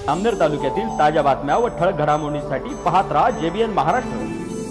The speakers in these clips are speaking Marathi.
अमनेर तालुक्यातील ताज्या बातम्या व ठळक घडामोडींसाठी पाहत राहा JBN महाराष्ट्र।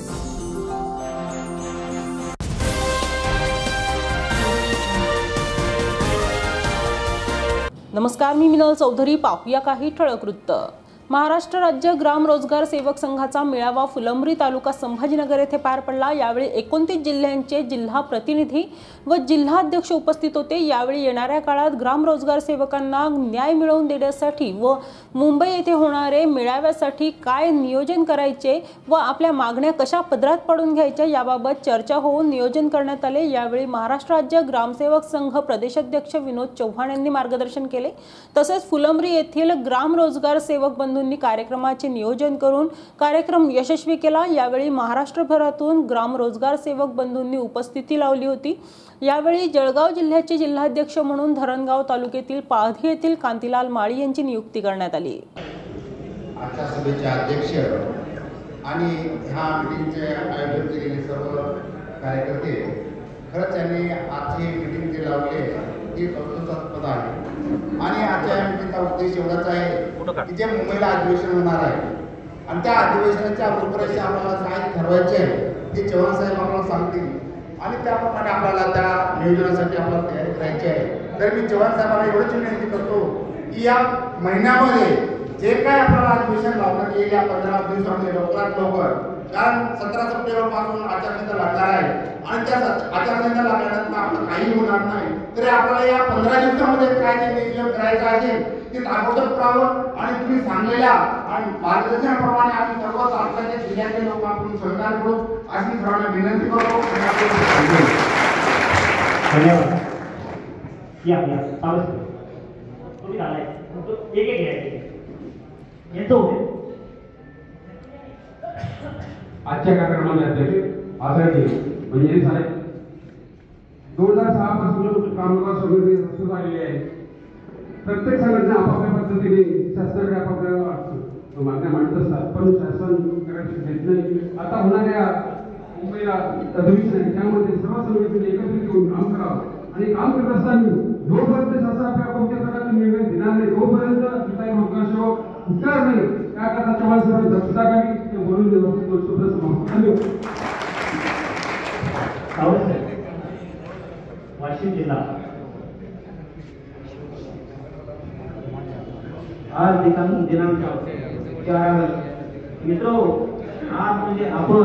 नमस्कार, मी मिनल चौधरी। पाहूया काही ठळक वृत्त। महाराष्ट्र राज्य ग्राम रोजगार सेवक संघाचा मेळावा फुलंब्री तालुका संभाजीनगर येथे पार पडला। यावेळी 29 जिल्ह्यांचे जिल्हा प्रतिनिधी व जिल्हाध्यक्ष उपस्थित होते। यावेळी येणाऱ्या काळात ग्राम रोजगार सेवकांना न्याय मिळवून देण्यासाठी व मुंबई येथे होणारे मेळाव्यासाठी काय नियोजन करायचे व आपल्या मागण्या कशा पदरात पाडून घ्यायच्या याबाबत चर्चा होऊन नियोजन करण्यात आले। यावेळी महाराष्ट्र राज्य ग्रामसेवक संघ प्रदेशाध्यक्ष विनोद चव्हाण यांनी मार्गदर्शन केले। तसेच फुलंब्री येथील ग्राम रोजगार सेवक बंधूंनी कार्यक्रमाचे नियोजन करून कार्यक्रम यशस्वी केला। यावेळी महाराष्ट्रभरातून ग्राम रोजगार सेवक बंधूंनी उपस्थिती लावली होती। यावेळी जळगाव जिल्ह्याचे जिल्हाध्यक्ष म्हणून धरणगाव तालुक्यातील पाळधी येथील कांतीलाल माळी यांची नियुक्ती करण्यात आली। आजच्या सभेचे अध्यक्ष आणि ह्या मीटिंगचे आयोजन केलेले सर्व कार्यकर्ते, खरंच त्यांनी आजची मीटिंग जे लावले ती कौतुकास्पद आहे। आणि आजच्या मीटिंगचा उद्देश एवढाच आहे की जे मुंबईला अधिवेशन होणार आहे आणि त्या अधिवेशनाच्या रूपरेषा आम्हाला काय ठरवायचे आहे ते चव्हाण साहेब आम्हाला सांगतील आणि त्याप्रमाणे आपल्याला त्या नियोजनासाठी आपल्याला तयारी करायची आहे। तर मी चव्हाण साहेबांना एवढंच विनंती करतो की या महिन्यामध्ये जे काय आपल्याला अधिवेशन लावण्यात येईल या 15 दिवसांमध्ये लवकरात लवकर, कारण 17 सप्टेंबर पासून आचारसंहिता लागणार आहे आणि त्या आचारसंहिता लागल्यानंतर आपलं काही होणार नाही। तरी आपल्याला या 15 दिवसामध्ये काय ते नियोजन करायचं असेल ते ताबडतोब करावं आणि तुम्ही सांगलेल्या आणि मार्गदर्शनाप्रमाणे आम्ही सर्वच आपल्या जिल्ह्याचे लोक आपण सहकार्य करू अशी सर्वांना विनंती करतो। धन्यवाद। या तुम्ही आलाय एक येतो। आजच्या कार्यक्रमाचे अध्यक्ष आदरणीय म्हणजे साहेब 2006 पासून कामगार समिती रचून आलेली आहे। प्रत्येक संघटना आपापल्या पद्धतीने शासनाकडे आपापल्या मागण्या मांडत असतात, पण शासन करायचं घेत नाही। आता होणाऱ्या मुंबईला अधिवेशन आहे त्यामध्ये सर्व समितीने एकत्रित येऊन काम करावं आणि काम करत असताना जोपर्यंत शासन आपल्या कोणत्या प्रकारचे निर्णय देणार नाही तोपर्यंत तिथे रोजगार सेवक उठणार नाही। त्याकरता चव्हाण साहेबांनी दक्षता घ्यावी, ते बोलून वाशिम जिल्हा आज दिनांक 4 मित्रो, आज म्हणजे आपण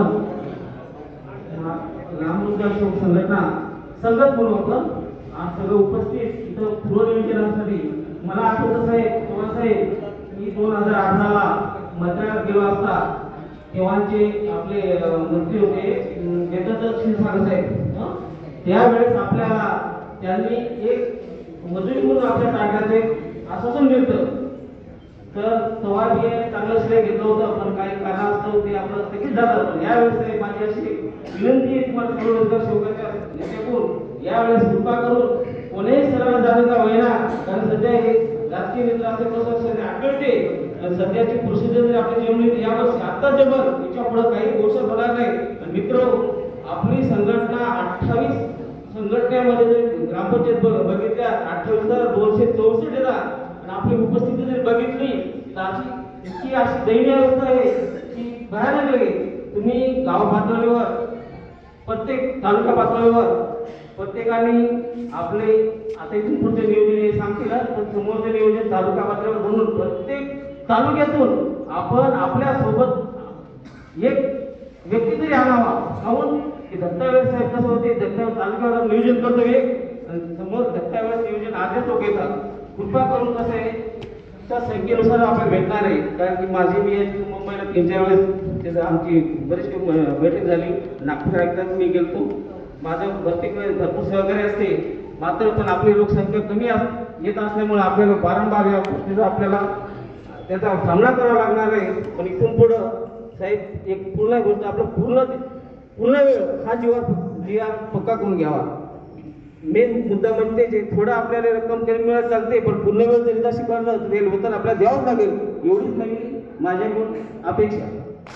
ग्राम रोजगार सेवक संघटना संगत म्हणून आपण आज सगळं उपस्थित इथं पूर्वनियोजनासाठी मला आठवत आहे चव्हाण साहेब मी 2018 ला मंत्रालयात गेलो असता तेव्हाचे आपले मंत्री होते जयदत्त क्षीरसागर साहेब। त्यावेळेस आपल्याला त्यांनी एक मजुरी म्हणून आपल्या टाकायचे आश्वासन दिलं, तर तेव्हा मी चांगलं श्रेय घेतलं होतं, पण काही कारणास्तव ते आपलं स्थगित झालं। यावेळेस माझी अशी विनंती आहे तुम्हाला सर्व रोजगार सेवकाच्या नेत्याकडून यावेळेस कृपा करून कोणीही सरळ जाणे का होईना, कारण सध्या हे राजकीय नेते असे कसं आढळते सध्याची प्रोसिजर जर आपली जेवढी यावर्षी आता जमल याच्या पुढे काही गोष्ट होणार नाही। मित्र, आपली संघटना 28 संघटनेमध्ये जर ग्रामपंचायत बघितल्या 28,264 येतात आणि आपली उपस्थिती जर बघितली तर अशी इतकी अशी दयनीय अवस्था आहे की भयानक आहे। तुम्ही गाव पातळीवर प्रत्येक तालुका पातळीवर प्रत्येकाने आपले आता इथून पुढचे नियोजन सांगतील, पण समोरचे नियोजन तालुका पातळीवर म्हणून प्रत्येक तालुक्यातून आपण आपल्या सोबत एक व्यक्ती तरी आणावा। काहून की दत्तावेळेस साहेब कसं होते, तालुक्यावर नियोजन करतो एक, समोर दत्तावेळेस नियोजन आधीच लोक येतात। कृपा करून कसं आहे त्या संख्येनुसार आपल्याला भेटणार आहे, कारण की माझी मी मुंबईला 3-4 वेळेस त्याचं आमची बरीचशी बैठक झाली। नागपूर एकदाच मी गेलतो, माझं प्रत्येक वेळेस भरपूर सहकार्य असते, मात्र पण आपली लोकसंख्या कमी येत असल्यामुळे आपल्याला वारंवार या गोष्टीचा आपल्याला त्याचा सामना करावा लागणार आहे। पण इथून पुढं साहेब एक पूर्ण गोष्ट आपलं पूर्ण वेळ हा जीवा पक्का करून घ्यावा। मेन मुद्दा म्हणजे जे थोडं आपल्याला रक्कम कमी मिळत चालते, पण पूर्ण वेळ जरी जशी करलं तर रेल वेतन आपल्याला द्यावंच लागेल, एवढीच नवीन माझ्याकडून अपेक्षा।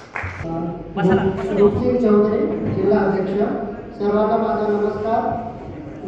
चौधरी जिल्हा अध्यक्ष, सर्वांना माझा नमस्कार।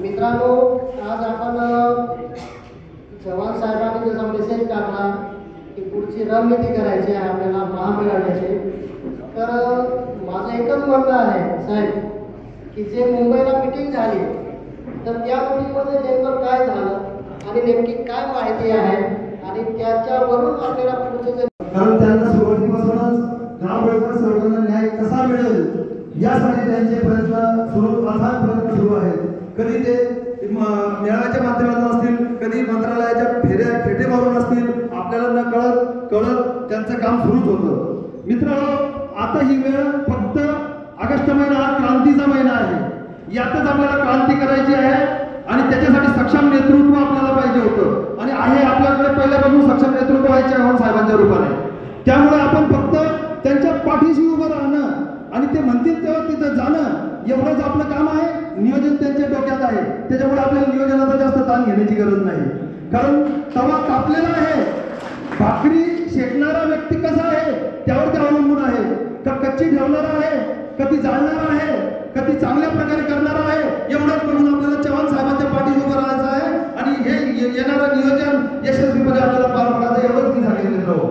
मित्रांनो, आज आपण चव्हाण साहेबांनी जसा मेसेज काढला की पुढची रणनीती करायची आहे आपल्याला महामेळाव्याची. तर माझं एकच म्हणणं आहे साहेब की जे मुंबईला मीटिंग झाली तर त्या मीटिंगमध्ये नेमकं काय झालं आणि नेमकी काय माहिती आहे आणि त्याच्यावरून आपल्याला पुढचं कारण त्यांना सुरुवातीपासूनच ग्राम रोजगार सर्वांना न्याय कसा मिळेल यासाठी त्यांचे अथाग प्रयत्न सुरू आहेत. कधी ते मेळाव्याच्या माध्यमातून असतील, कधी मंत्रालयाच्या फेटे मारून असतील, आपल्याला न कळत त्यांचं काम सुरूच होतं. मित्रांनो, आता ही वेळ फक्त ऑगस्ट महिना हा क्रांतीचा महिना आहे. यातच आपल्याला क्रांती करायची आहे आणि त्याच्यासाठी सक्षम नेतृत्व आपल्याला पाहिजे होतं आणि आहे आपल्याकडे पहिल्यापासून सक्षम नेतृत्व आहे चव्हाण साहेबांच्या रूपाने. त्यामुळे आपण फक्त त्यांच्या पाठीशी उभं राहणं आणि ते म्हणतील तेव्हा तिथं जाणं एवढंच आपलं काम आहे. नियोजन त्यांच्या डोक्यात आहे, त्याच्यामुळे आपल्याला नियोजनाचा जास्त ताण घेण्याची गरज नाही. कारण तवा कापलेला आहे, भाकरी शेकणारा व्यक्ती कसा आहे त्यावर ते अवलंबून आहे. का कच्ची ठेवणारा आहे, कधी जाळणारा आहे, कधी चांगल्या प्रकारे करणारा आहे. एवढंच म्हणून आपल्याला चव्हाण साहेबांच्या पाठीशी उभं राहायचं आहे आणि हे येणारं नियोजन यशस्वीपणे आपल्याला पार पाडायचं एवढंच मी सांगितलं हो.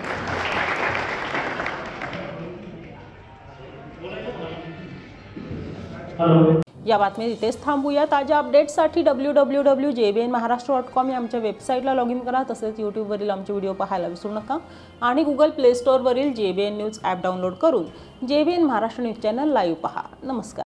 या बातमीत इथेच थांबूया. ताज्या अपडेट्ससाठी www.jbnmaharashtra.com या आमच्या वेबसाईटला लॉग इन करा. तसेच यूट्यूबवरील आमचे व्हिडिओ पाहायला विसरू नका आणि गुगल प्ले स्टोअरवरील JBN न्यूज ॲप डाउनलोड करून JBN Maharashtra news channel live पहा. नमस्कार.